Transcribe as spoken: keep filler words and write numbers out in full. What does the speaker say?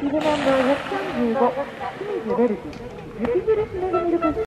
ビルナンバーひゃくさんじゅうご、清水ベルギー、雪印メグミルク